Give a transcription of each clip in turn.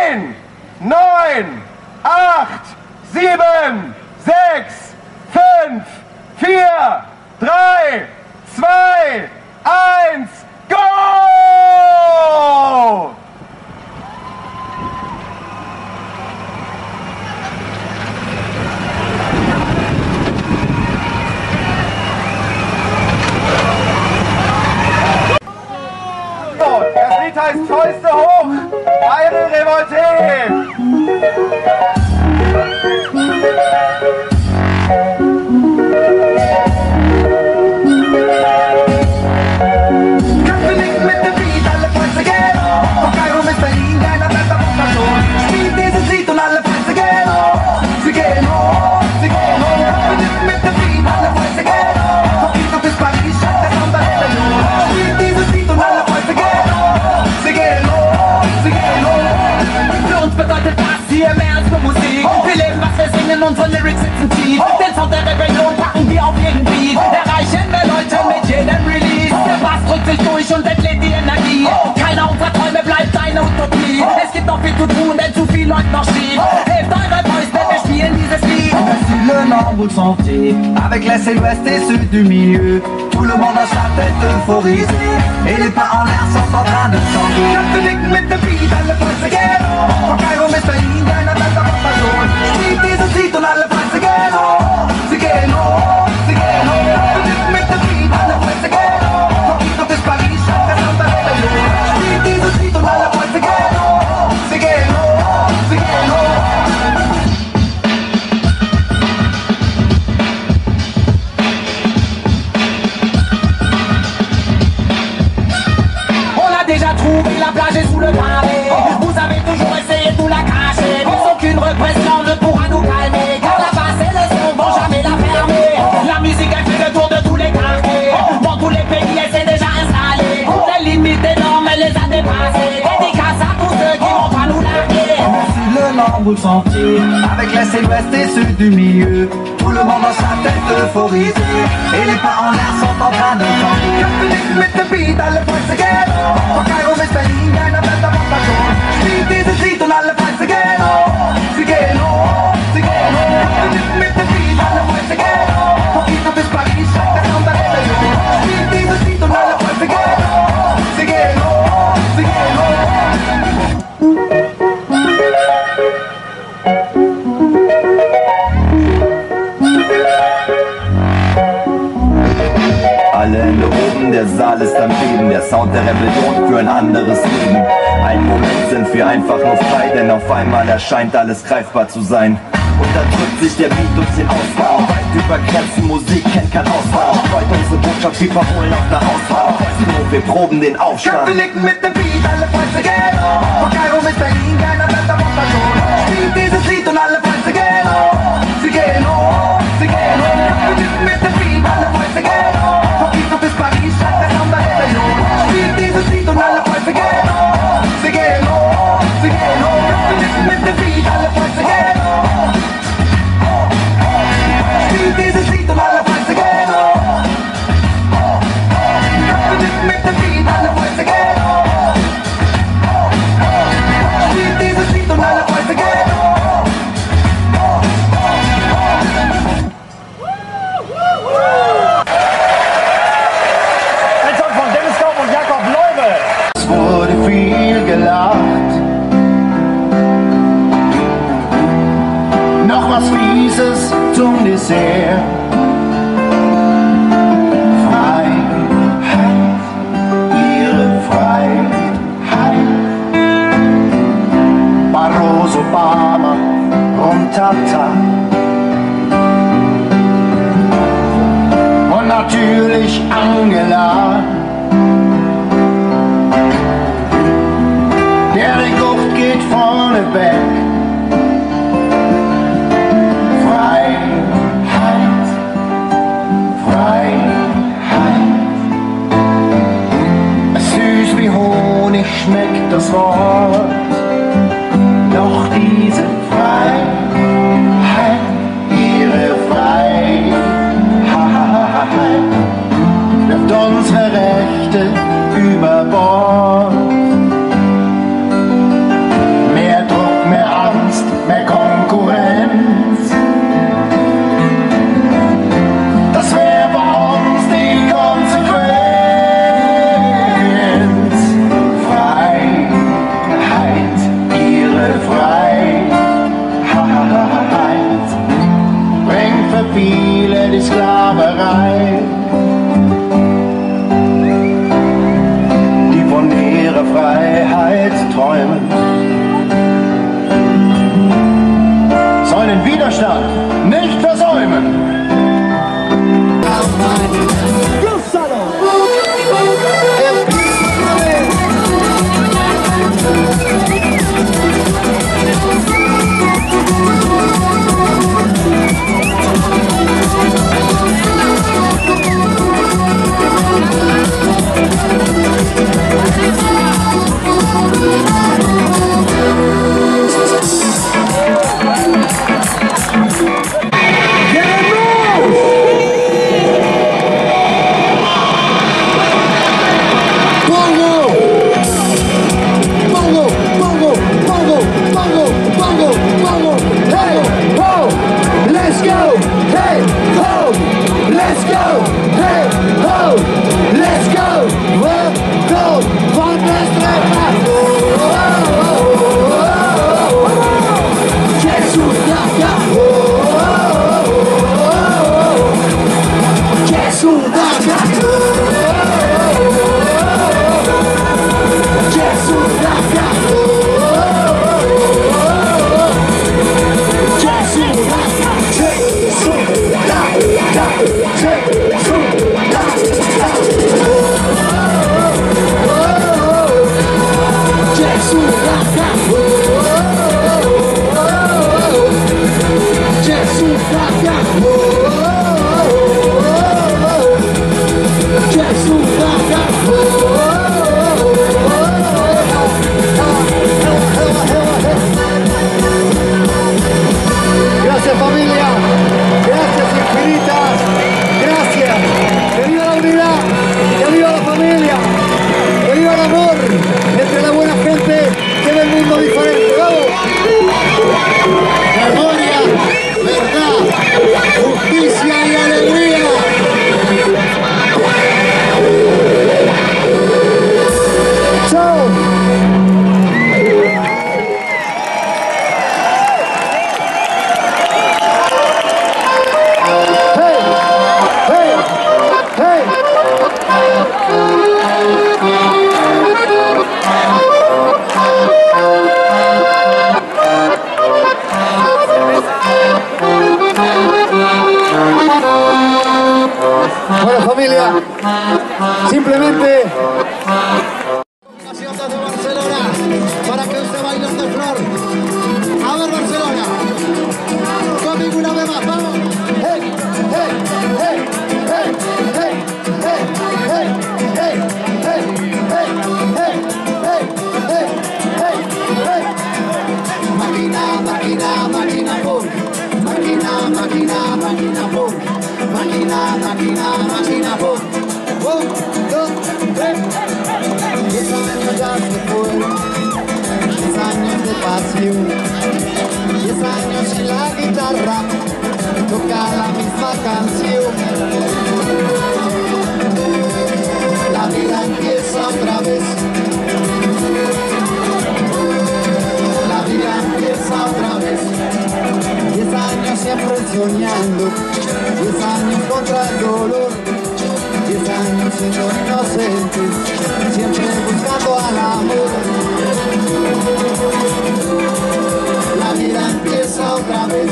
10, 9, 8, 7, 6, 5, 4, 3, 2, 1, go! Das Lied heißt Fäuste hoch, eine Revolte! Köpfe nicken mit dem Beat, alle Fäuste gehen hoch. Von Kairo bis Berlin, keiner bleibt auf Station. Spielt dieses Lied und alle Fäuste gehen hoch. Sie gehen hoch, sie gehen hoch. Köpfe nicken mit dem Beat, alle Fäuste gehen hoch. Von Quito bis Paris, scheint der Sound der Rebellion. Spielt dieses Lied und alle Fäuste gehen hoch. Sie gehen hoch, sie gehen hoch. Für uns bedeutet das hier mehr als nur Musik. Wir leben, was wir singen, unsere Lyrics sitzen tief. Den Sound der Rebellion packen wir auf jeden Beat. Erreichen wir Leute mit jedem Release. Der Bass drückt sich durch und entlädt die Energie. Keiner unserer Träume bleibt eine Utopie. Es gibt noch viel zu tun, denn zu viel läuft noch schief. Helft eure Boys, denn wir spielen dieses Lied. Voici le nom, vous le sentez. Avec l'Est et l'Ouest et ceux du milieu. Tout le monde a sa tête euphorisée. Et les pas en l'air sont en train de chanter. Köpfe nicken mit dem Beat, alle Fäuste gehen hoch. Von Kairo bis Berlin, keiner bleibt auf Station. Spielt dieses Lied und alle Fäuste gehen hoch. Sie gehen hoch, sie gehen hoch. Köpfe nicken mit dem Beat, alle Fäuste gehen hoch. Von Quito bis Paris, scheint der Sound der Rebellion. Spielt dieses Lied und alle Fäuste gehen hoch. Sie gehen hoch, sie gehen hoch. Déjà trouvé la plage est sous le pavé. Vous avez toujours essayé de nous la cacher, mais aucune répression ne pourra nous calmer. Car la basse et le son vont jamais la fermer. La musique a fait le tour de tous les quartiers. Dans tous les pays elle s'est déjà installée. Les limites énormes elle les a dépassées. Dédicace à tous ceux qui vont pas nous larguer. Voici le nom, vous le sentez. Avec l'Est et l'Ouest et ceux du milieu. Tout le monde a sa tête euphorisée. Et les pas en l'air sont en train de chanter. Köpfe nicken mit dem Beat, alle Fäuste gehen hoch. Von Kairo bis Berlin, keiner bleibt auf Station. Spielt dieses Lied und alle Fäuste gehen hoch. Sie gehen hoch, sie gehen hoch. Köpfe nicken mit dem Beat, alle Fäuste gehen hoch. Von Quito bis Paris, scheint der Sound der Rebellion. Spielt dieses Lied und alle Fäuste gehen hoch. Sie gehen hoch, sie gehen hoch. Alle Hände oben, der Saal ist am Beben. Der Sound der Rebellion für ein anderes Leben. Einen Moment sind wir einfach nur frei, denn auf einmal erscheint alles greifbar zu sein. Und dann drückt sich der Beat uns den Ausbau. Weit über Grenzen, Musik kennt kein Ausbau. Heute unsere Botschaft, wir verholen auf der Hausfahrt. Wir proben den Aufstand. Köpfe nicken mit dem Beat, alle Fäuste gehen hoch. Von Kairo bis Berlin, keiner bleibt auf Station. Spielt dieses Lied und alle Fäuste gehen hoch. Sie gehen hoch, sie gehen hoch. Köpfe nicken mit dem Beat, alle Fäuste gehen hoch. Von Quito bis Paris, scheint der Sound der Rebellion. Spielt dieses Lied und alle Fäuste gehen hoch. Sie gehen hoch, sie gehen hoch. Köpfe nicken mit dem Beat, alle Fäuste gehen hoch. Spielt dieses Lied und alle Fäuste gehen hoch. Köpfe nicken mit dem Beat, alle Fäuste gehen hoch. Spielt dieses Lied und alle Fäuste gehen hoch. Ein Song von Dennis Kopp und Jakob Leube. Es wurde viel gelacht. Noch was Fieses zum Dessert. Freiheit, ihre Freiheit. Barroso, Obama und Tata. Und natürlich Angela. Der Rekord geht vorne weg. Freiheit, Freiheit. Süß wie Honig schmeckt das Wort. Doch diese Freiheit, ihre Freiheit, wirft unsere Rechte über Bord. Mehr Druck die Sklaverei. Die von ihrer Freiheit träumen, sollen den Widerstand nicht versäumen. Bueno, familia, simplemente desde Barcelona para que usted baile de flor. A ver, Barcelona, conmigo una vez más, vamos. Hey, hey, hey, hey, hey, hey, hey, hey, hey, hey, hey, hey, hey, hey, hey. Máquina, máquina, máquina, pum. Máquina, máquina, máquina, pum. Máquina, máquina, máquina, pum. 1, 2, 3. 10 años ya se fueron, 10 años de pasión, 10 años y la guitarra toca la misma canción. La vida empieza otra vez, la vida empieza otra vez. 10 años siempre soñando, 10 años contra el dolor, 10 años siendo inocentes, siempre buscando al amor. La vida empieza otra vez,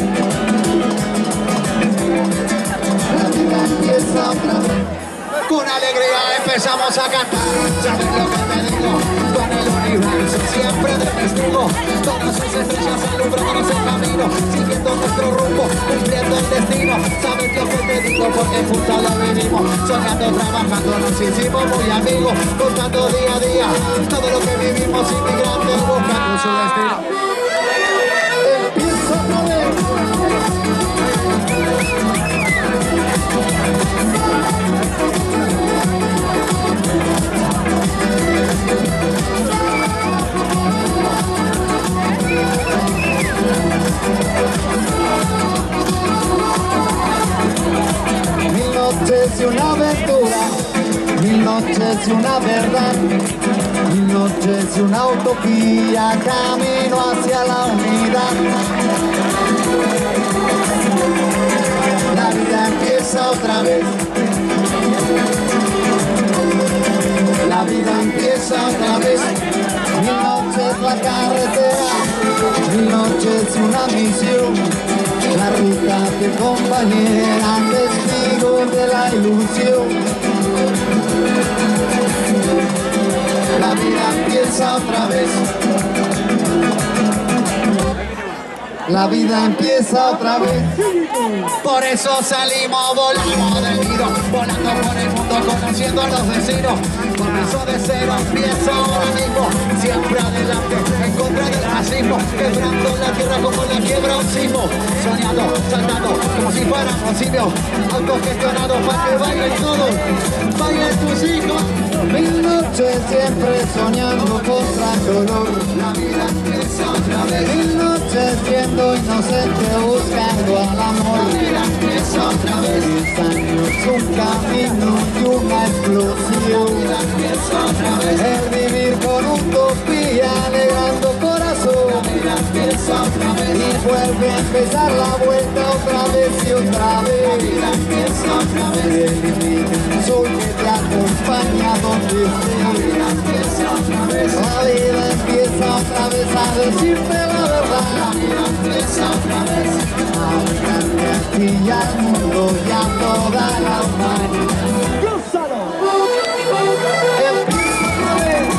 la vida empieza otra vez. Con alegría empezamos a cantar, ¿sabes lo que te digo? Con el universo siempre de testigo, todas sus estrellas alumbrándonos el camino, siguiendo nuestro rumbo, cumpliendo el destino. ¿Sabes lo que te digo? Porque juntos lo vivimos, soñando, trabajando, nos hicimos muy amigos, contando día a día todo lo que vivimos, inmigrantes buscando su destino. Empiezo otra vez. 1000 noches y una aventura, 1000 noches y una verdad, 1000 noches y una utopía, camino hacia la unidad. La vida empieza otra vez. La vida empieza otra vez. Mi noche es la carretera, mi noche es una misión. La ruta que compañera, testigo de la ilusión. La vida empieza otra vez. La vida empieza otra vez. Por eso salimos volando del nido, volando por el mundo, conociendo a los vecinos. Comenzó de cero, empieza ahora mismo. Siempre adelante, en contra del racismo. Quebrando la tierra como la quiebra un sismo. Soñando, saltando, como si fuéramos simios. Autogestionados para que bailen todos. Bailen tus hijos. Mi noche siempre soñando contra el dolor. La vida empieza otra vez. Mi noche siendo inocente buscando al amor. La vida empieza otra vez. 10 años, un camino y una explosión. La vida empieza otra vez. El vivir con utopía, alegrando corazón. La vida empieza otra vez. Y vuelve a empezar la vuelta otra vez y otra vez. La vida empieza otra vez. El sol que te acompaña donde estés. La vida empieza otra vez. La vida empieza otra vez a decirte la verdad. La vida empieza otra vez. A dejarte a ti y al mundo y a toda la humanidad. ¡Crúzalo! Empieza otra vez.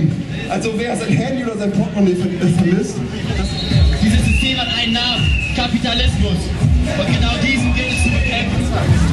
Also wer sein Handy oder sein Portemonnaie vermisst. Dieses System hat einen Namen, Kapitalismus. Und genau diesen gilt es zu bekämpfen.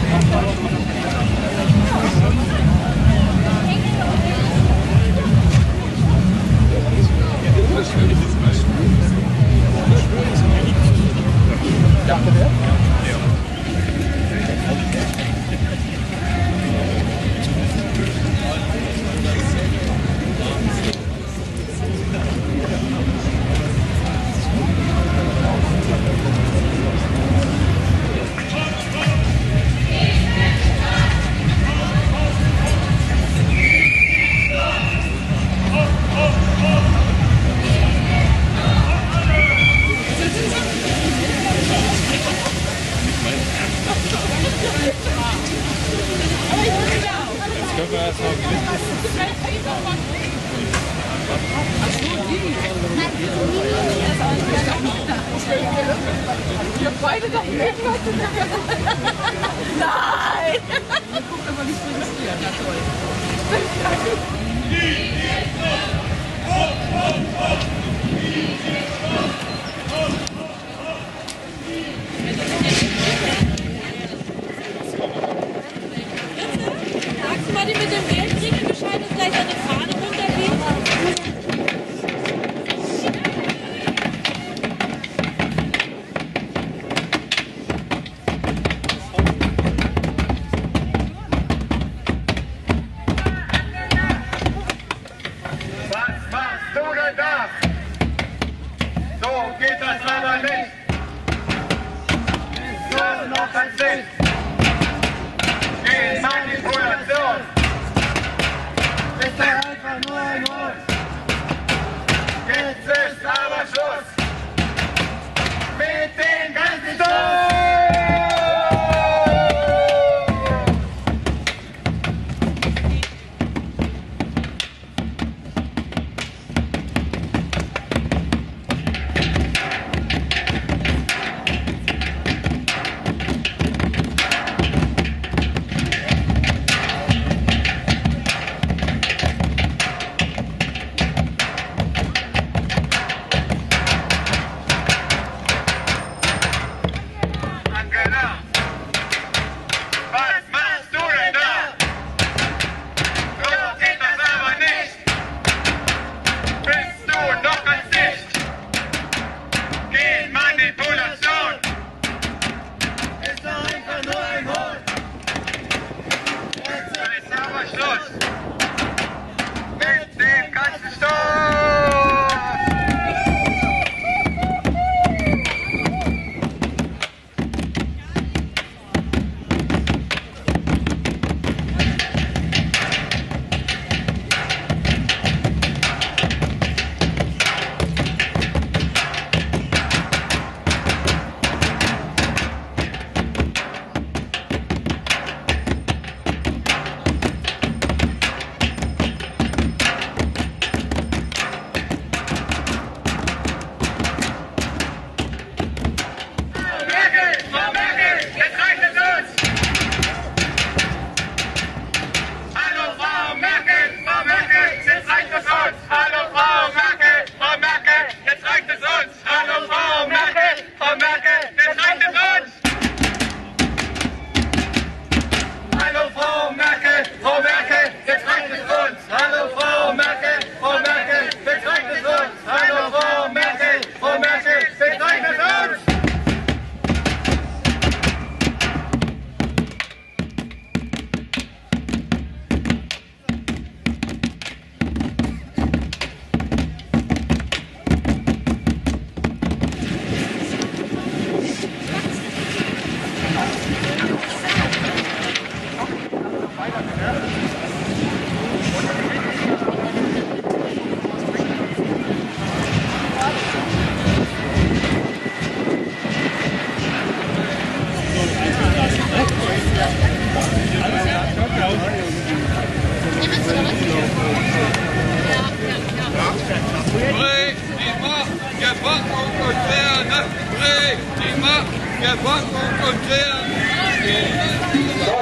Beide doch irgendwas. Nein! Guck aber nicht registriert. Ja, toll. Sagst du mal, die mit dem Geldkriegen Bescheid und gleich eine Fahne runtergehen?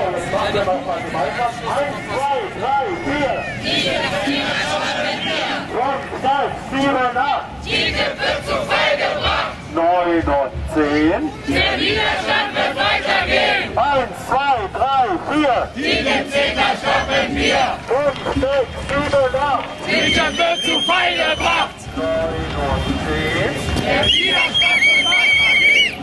Eins, zwei, drei, vier. TTIP wird zu Fall gebracht. 9 und 10. Der Widerstand wird weitergehen. 1, 2, 3, 4. TTIP CETA stoppen wir. 5, 6, 7, 8. TTIP wird zu Fall gebracht. 9 und 10. Der Widerstand wird weitergehen.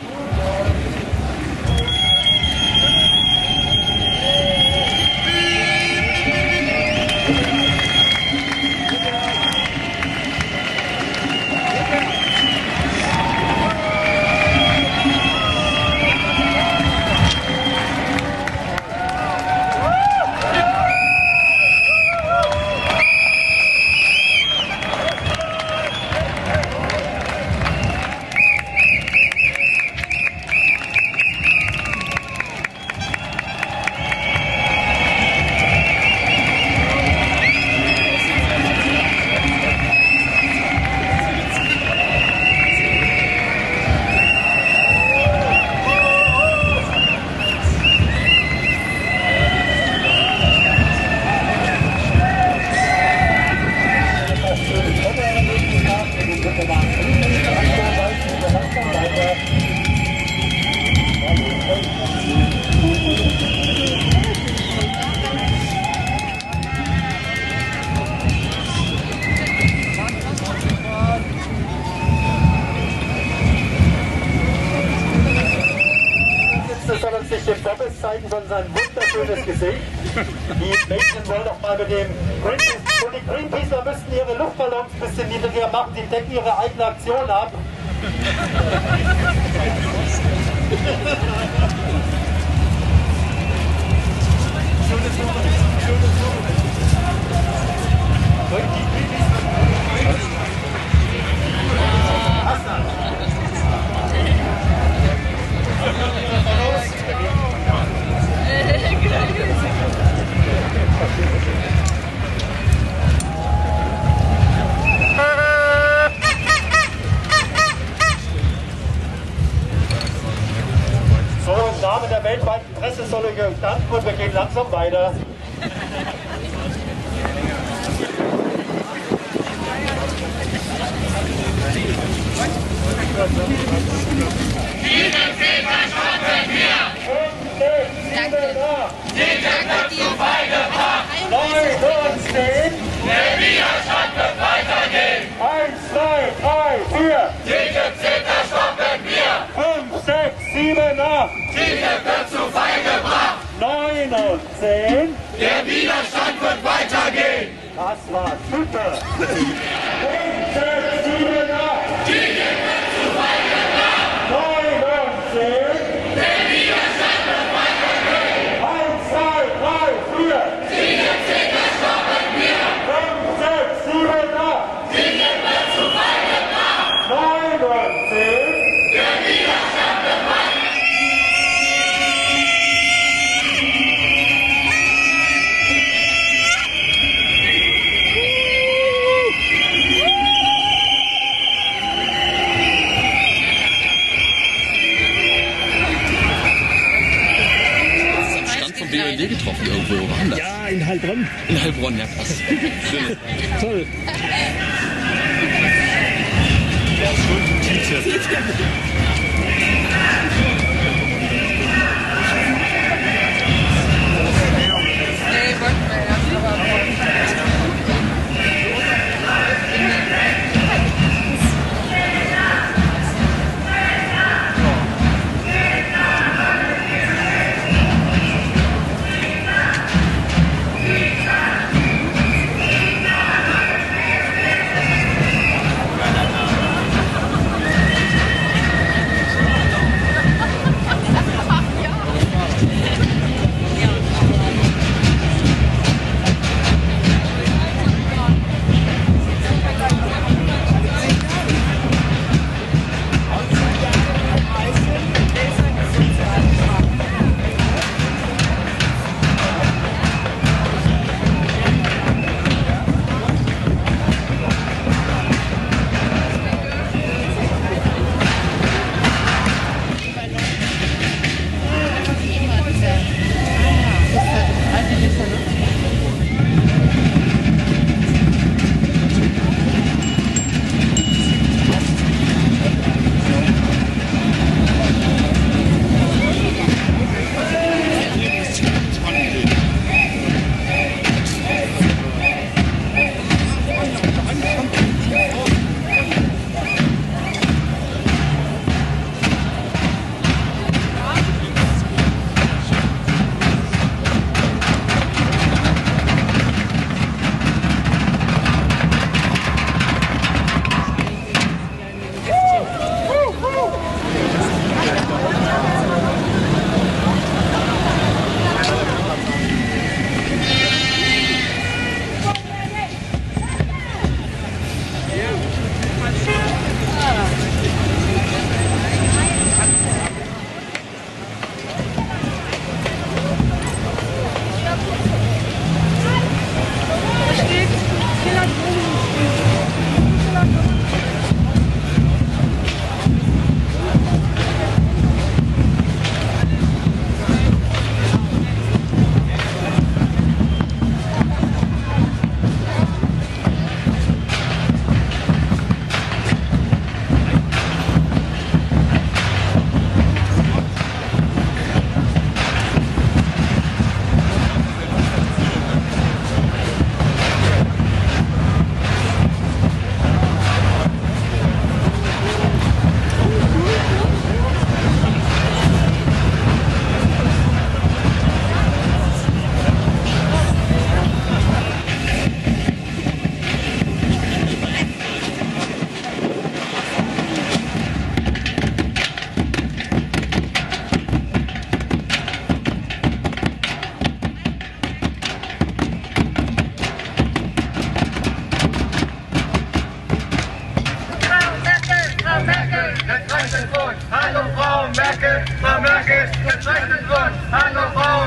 zeigen, sondern sein wunderschönes Gesicht. Die Mädchen wollen doch mal mit dem Greenpeace, und die Greenpeacer müssten ihre Luftballons ein bisschen niedriger machen, die decken ihre eigene Aktion ab. So, im Namen der weltweiten Presse soll ich danken und wir gehen langsam weiter. Der Widerstand wird weitergehen. 1, 2, 3, 4. TTIP CETA stoppen wir. 5, 6, 7, 8. TTIP wird zu Fall gebracht. 9 und 10. Der Widerstand wird weitergehen. Das war super. 5, 6, 7, 8. TTIP wird zu Fall gebracht. 9 und 10. Der Widerstand wird weitergehen. 1, 2, 3, 4. TTIP CETA stoppen wir. 5, 6, 7, 8. TTIP wird zu Fall gebracht. 9 und 10. Der Widerstand wird weitergehen. Vom BUND getroffen irgendwo, wo waren das? Ja, in Heilbronn. In Heilbronn, ja krass. Schön. Toll.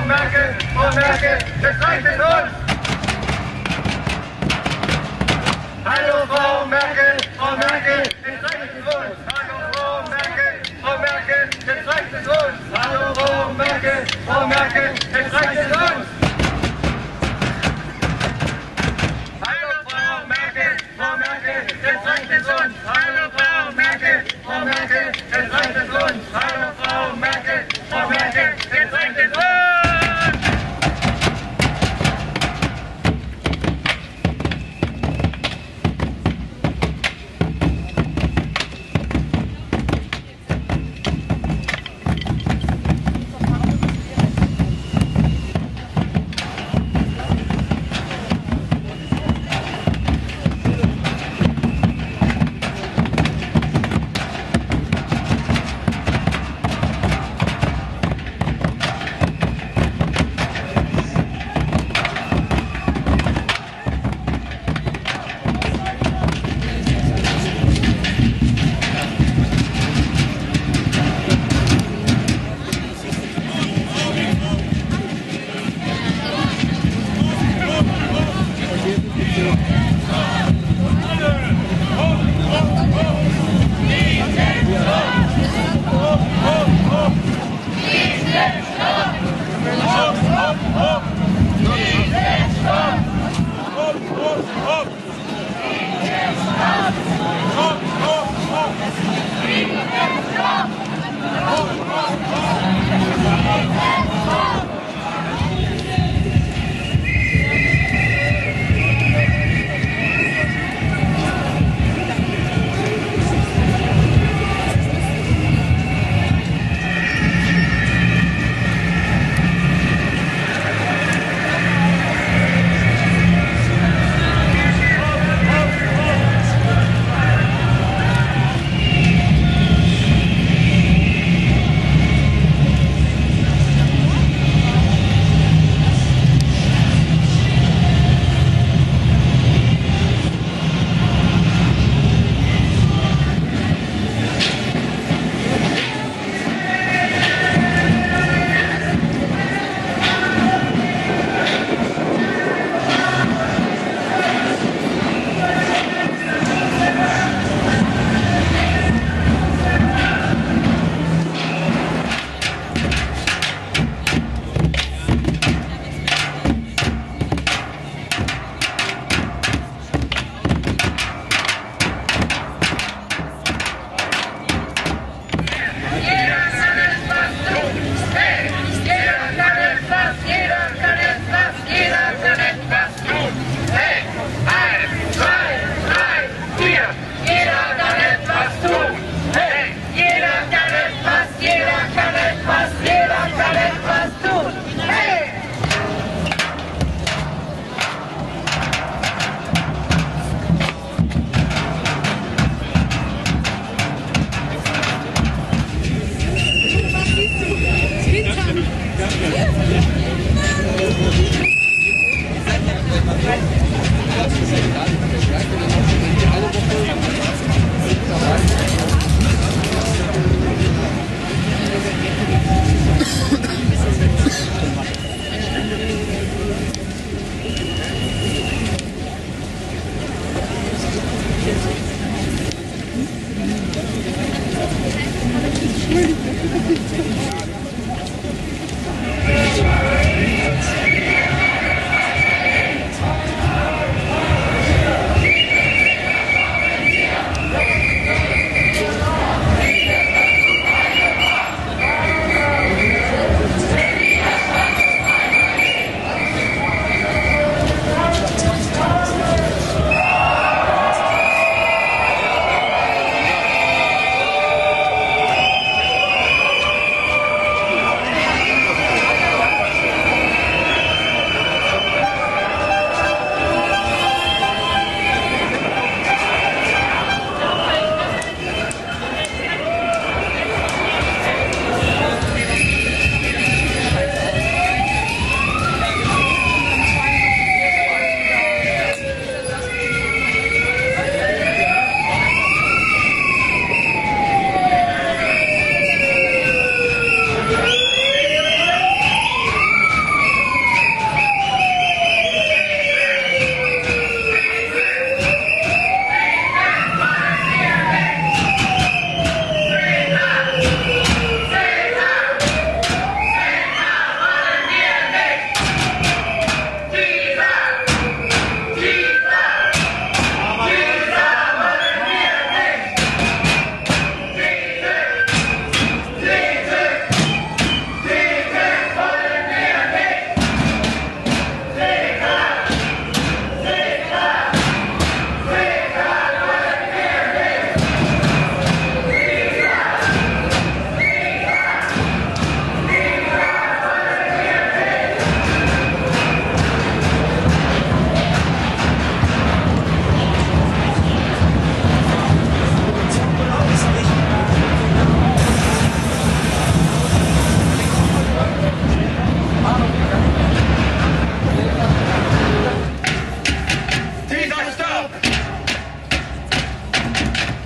Merkel, Frau Merkel, das reicht mit uns! Hallo Frau Merkel, Frau Merkel, das reicht mit uns! Hallo Frau Merkel, Frau Merkel, das reicht mit uns! Hallo Frau Merkel, Frau Merkel, das reicht mit uns! Hallo Frau Merkel, Frau Merkel, das reicht mit uns! Hallo Frau Merkel, Frau Merkel, das reicht mit uns! Hallo Frau Merkel, Frau Merkel, das reicht mit uns!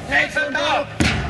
Nächsten Tag!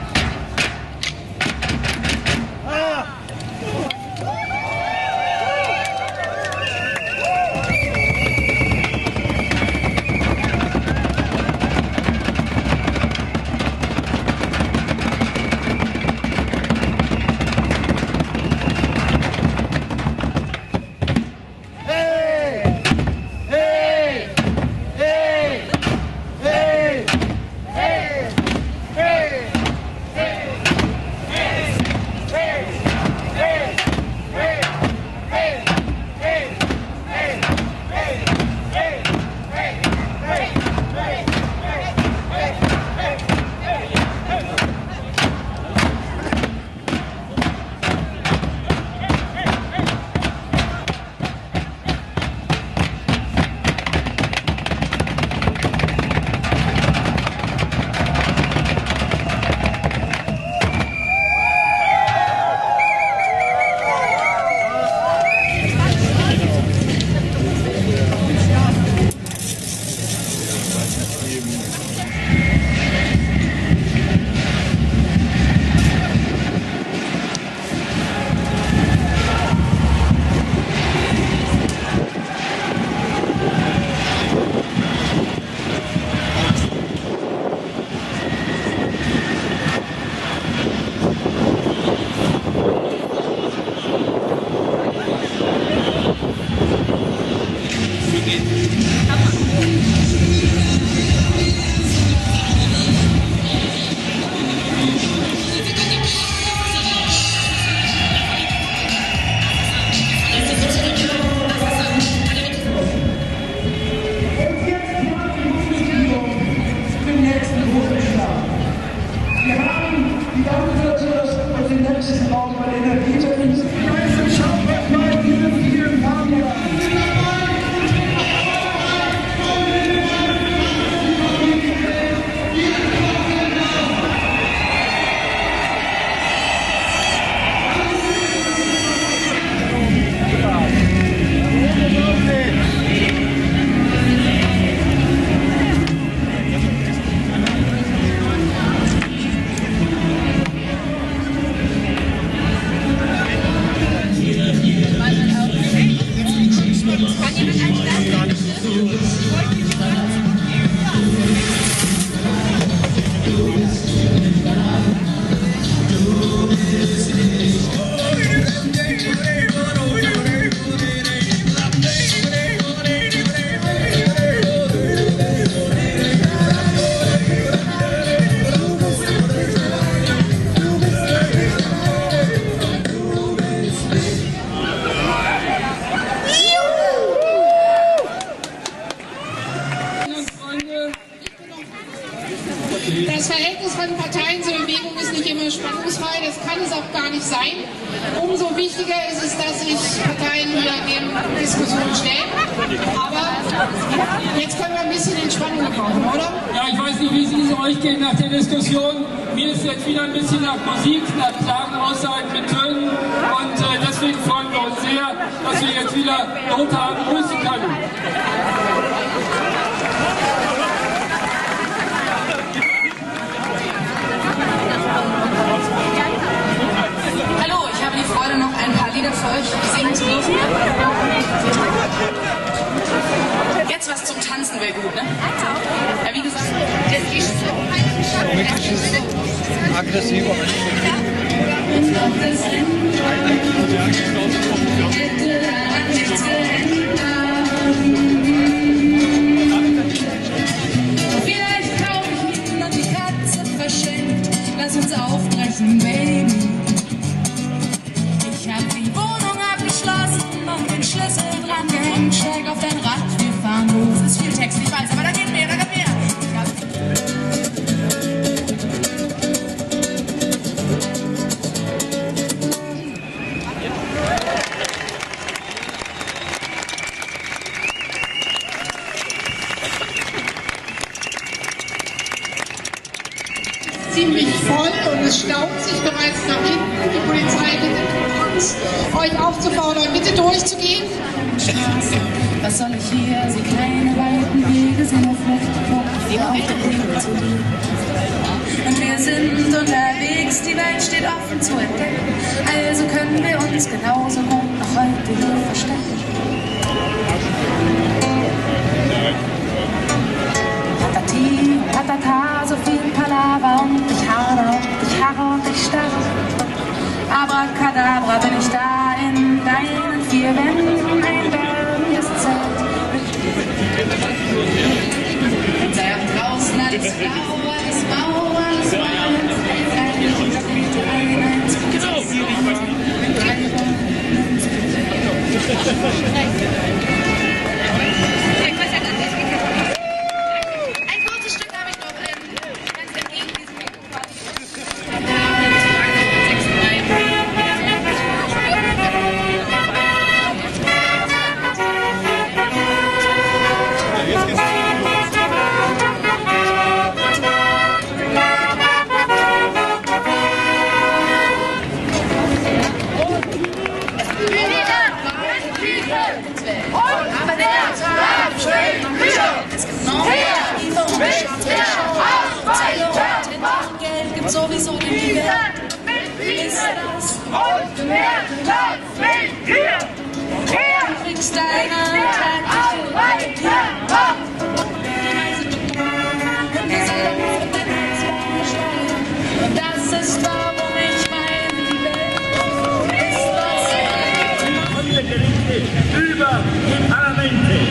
Das Verhältnis von Parteien zur Bewegung ist nicht immer spannungsfrei, das kann es auch gar nicht sein. Umso wichtiger ist es, dass sich Parteien wieder in Diskussion stellen. Aber jetzt können wir ein bisschen Entspannung bekommen, oder? Ja, ich weiß nicht, wie es euch geht nach der Diskussion. Mir ist jetzt wieder ein bisschen nach Musik, nach klaren Aussagen mit Tönen. Und deswegen freuen wir uns sehr, dass wir jetzt wieder Lothar begrüßen können. Hallo, ich habe die Freude, noch ein paar Lieder für euch singen zu dürfen. Jetzt was zum Tanzen wäre gut, ne? Ja, wie gesagt, das ist aggressiver. Vielleicht kaufe ich ihn und die Katze verschenkt. Lass uns aufbrechen, Baby. Ich hab die Wohnung abgeschlossen und den Schlüssel dran gehängt. Steig auf dein Rad, wir fahren los. Ist viel Text, ich weiß, aber da geht mehr, da geht mehr. Ziemlich voll und es staut sich bereits nach hinten. Die Polizei bittet uns, euch aufzufordern, bitte durchzugehen. Was soll ich hier? Sie kleine weiten Wege sind auf Flucht, auf der Liebe zu lieben. Und sind unterwegs, die Welt steht offen zu entdecken. Also können wir uns genauso gut noch heute hier verstecken. Patati, patata, so viel Palaver und ich harre und ich starre. Abracadabra, bin ich da in deinen vier Wänden, ein wärmendes Zelt. Und sei auch draußen alles blau, alles mau, alles warm. Ein kurzes Stück habe ich noch ganz entgegen diesem Mikrofon. Aber der Tag steht wieder. Es gibt noch mehr und Geld gibt sowieso den Geld. Ist das? Und mehr Platz mit dir. Du kriegst deine tägliche und das ist warum ich meine, die Welt ist was. Gerichte über die Parlamente.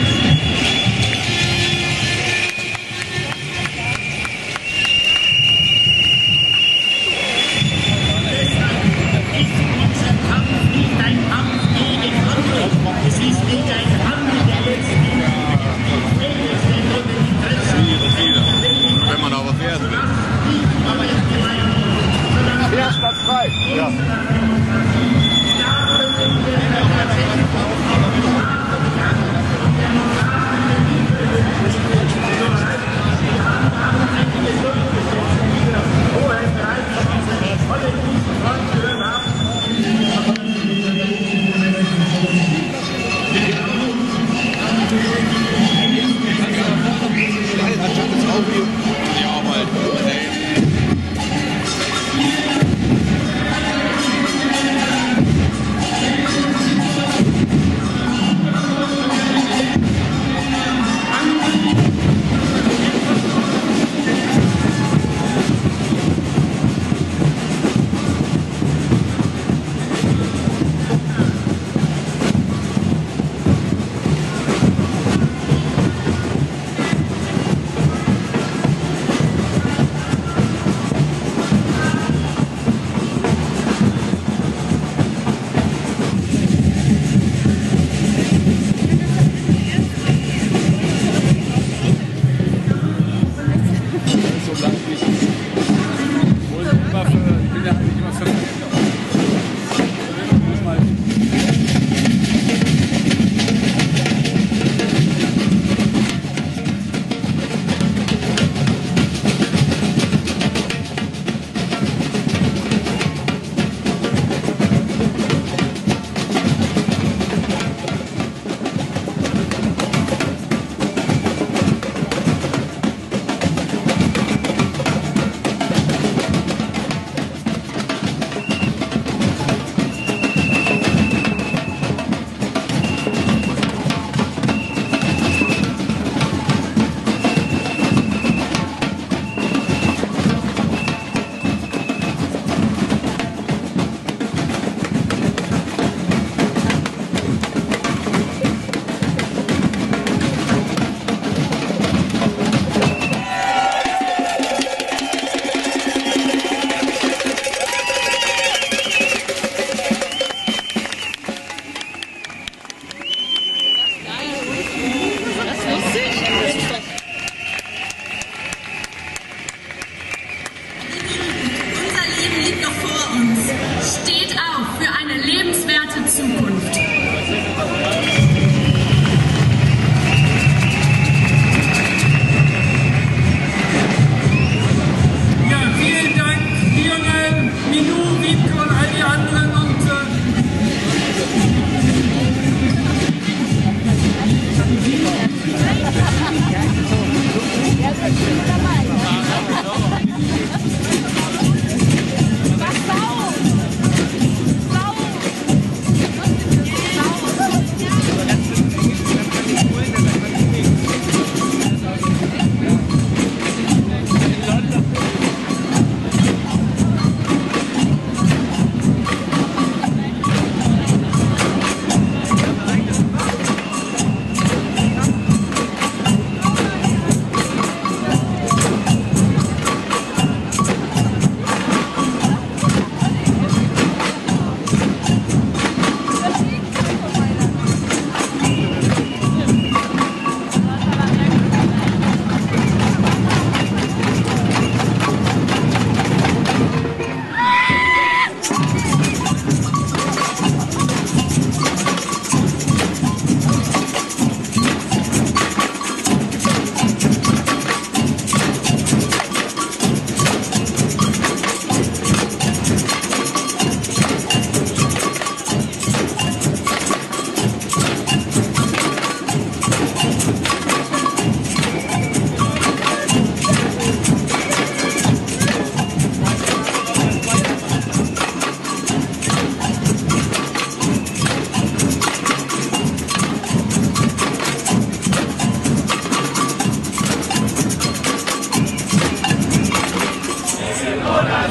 Es ist nicht ein Handel der letzten Wenn man aber fährt. Ja, Platz frei. Ja.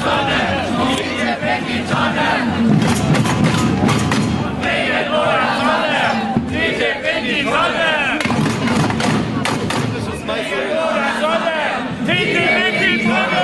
Sonne, diese brennt die Tonne. Regen oder Sonne, diese brennt die Tonne. Regen oder Sonne, diese brennt die Tonne.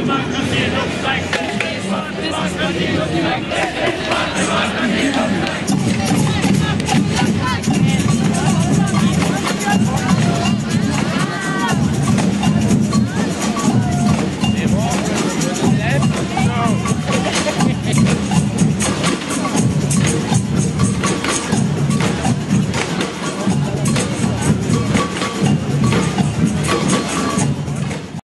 Demokratie,